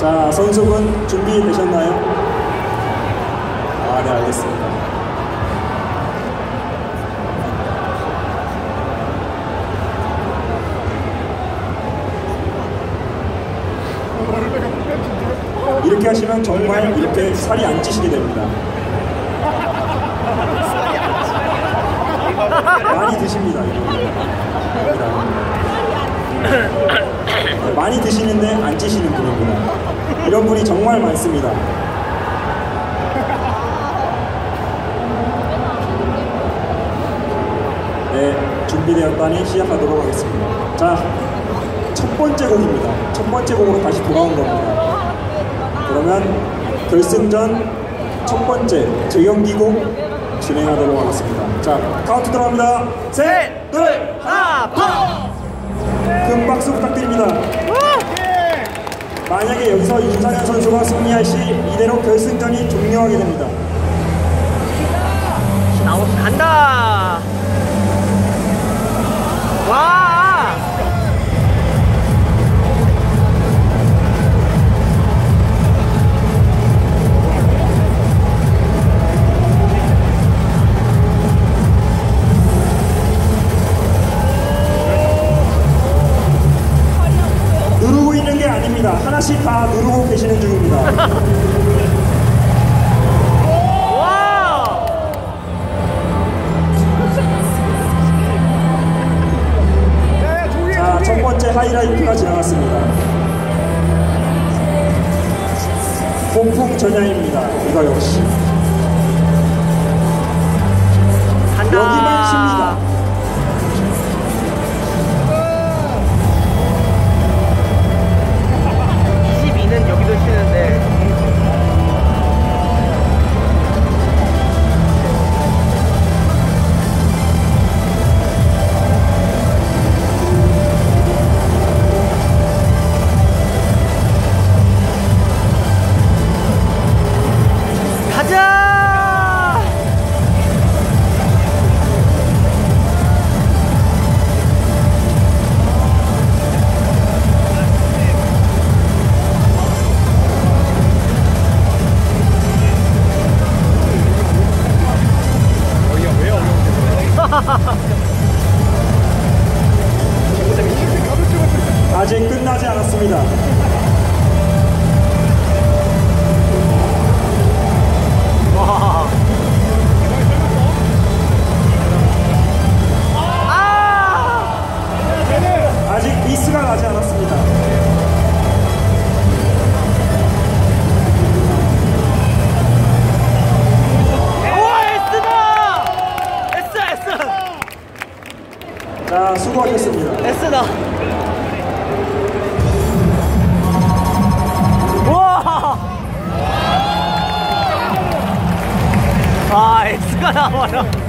자, 선수분 준비되셨나요? 아, 네, 알겠습니다. 이렇게 하시면 정말 이렇게 살이 안 찌시게 됩니다. 많이 드십니다. 많이 드시는데 안 찌시는 분입니다. 이런 분이 정말 많습니다. 네, 준비되었다니 시작하도록 하겠습니다. 자, 첫 번째 곡입니다. 첫 번째 곡으로 다시 돌아온 겁니다. 그러면 결승전 첫 번째 재경기곡 진행하도록 하겠습니다. 자, 카운트 들어갑니다. 셋, 둘, 하나, 펑! 큰 박수 부탁드립니다. 만약에 여기서 윤상현 선수가 승리할 시 이대로 결승전이 종료하게 됩니다. 간다. 와. 누르고 있는 게 아닙니다. 하나씩 다 누르고 계시는 중입니다. 자, 첫 번째 하이라이트가 지나갔습니다. 폭풍 전야입니다. 이거 역시 여기만 쉽니다. 여기도 쉬는데 가자. 아직 끝나지 않았습니다. 와. 아직 미스가 나지 않았습니다. 자, 수고하셨습니다. S다. 우와. 아, S가 나와요.